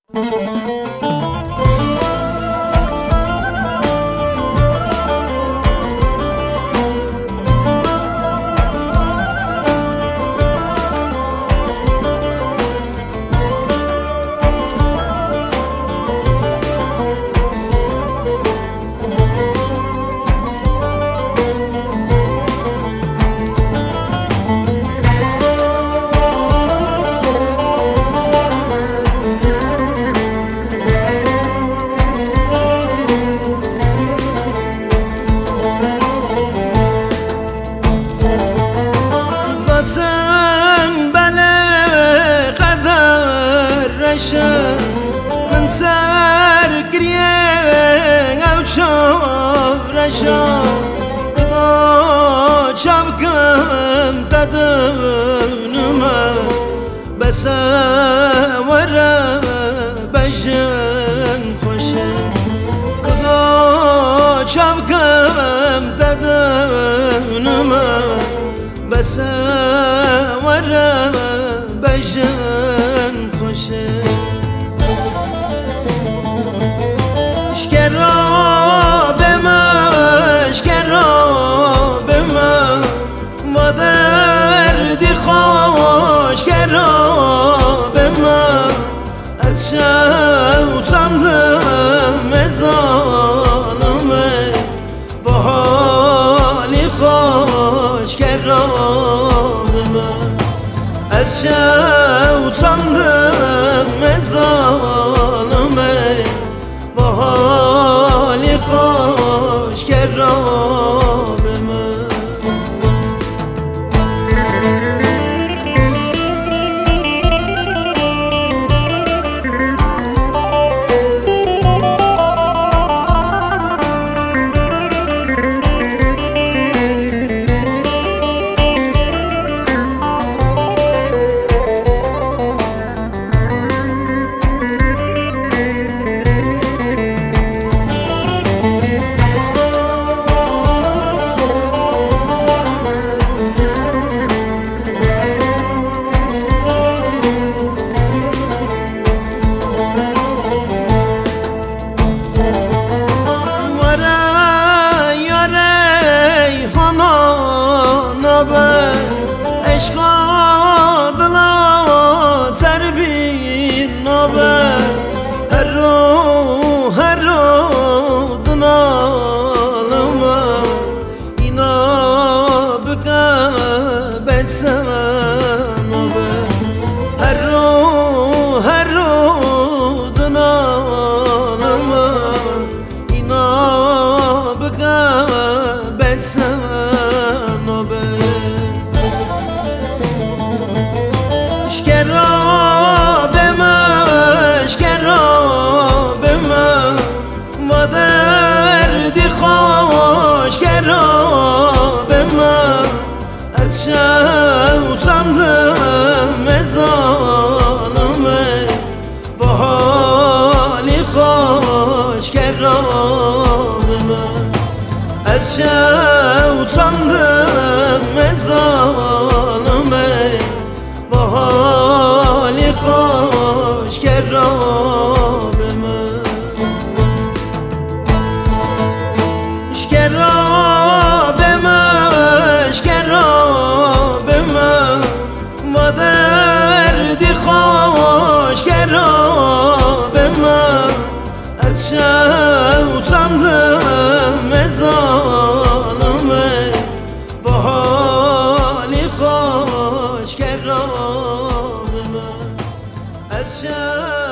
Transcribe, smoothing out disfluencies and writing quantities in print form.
من سر گریه او چارشا چاوکم دادنما بسواره بجن خوشه چاوکم دادنما بسواره بجن خوشه شو صندم ظالمه با حالی خوش کرامه از شو صندم ظالمه با حالی خوش کرامه عشقا دلا تربیر نابه هر رو دنالما اینا بگه بچه نابه هر رو دنالما اینا بگه بچه نابه شو صندم ظالمه با حالی خوش کرامه از شو صندم ظالمه با حالی خوش کرامه شو صندم ظالمه با حالی خوش کرامه از